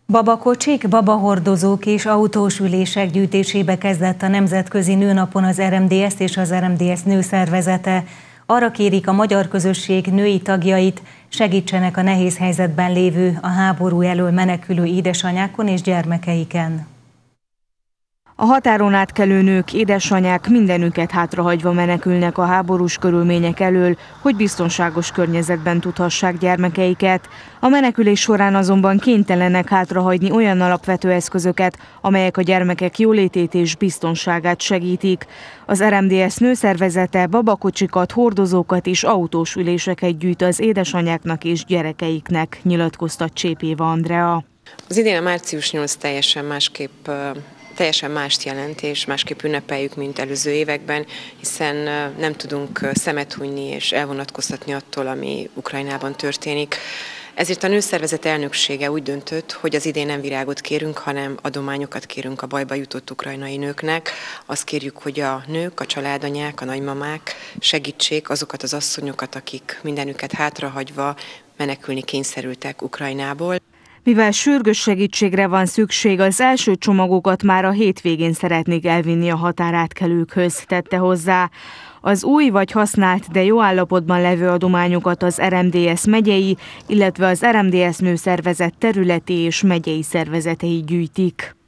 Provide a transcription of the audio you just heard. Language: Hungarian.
Babakocsik, babahordozók és autós ülések gyűjtésébe kezdett a Nemzetközi Nőnapon az RMDSZ és az RMDSZ nőszervezete. Arra kérik a magyar közösség női tagjait, segítsenek a nehéz helyzetben lévő, a háború elől menekülő édesanyákon és gyermekeiken. A határon átkelő nők, édesanyák mindenüket hátrahagyva menekülnek a háborús körülmények elől, hogy biztonságos környezetben tudhassák gyermekeiket. A menekülés során azonban kénytelenek hátrahagyni olyan alapvető eszközöket, amelyek a gyermekek jólétét és biztonságát segítik. Az RMDSZ nőszervezete babakocsikat, hordozókat és autós üléseket gyűjt az édesanyáknak és gyerekeiknek, nyilatkozta Csép Éva Andrea. Az idén a március 8 teljesen mást jelent, és másképp ünnepeljük, mint előző években, hiszen nem tudunk szemet hunyni és elvonatkoztatni attól, ami Ukrajnában történik. Ezért a nőszervezet elnöksége úgy döntött, hogy az idén nem virágot kérünk, hanem adományokat kérünk a bajba jutott ukrajnai nőknek. Azt kérjük, hogy a nők, a családanyák, a nagymamák segítsék azokat az asszonyokat, akik mindenüket hátrahagyva menekülni kényszerültek Ukrajnából. Mivel sürgős segítségre van szükség, az első csomagokat már a hétvégén szeretnék elvinni a határátkelőkhöz, tette hozzá. Az új vagy használt, de jó állapotban levő adományokat az RMDSZ megyei, illetve az RMDSZ nőszervezet területi és megyei szervezetei gyűjtik.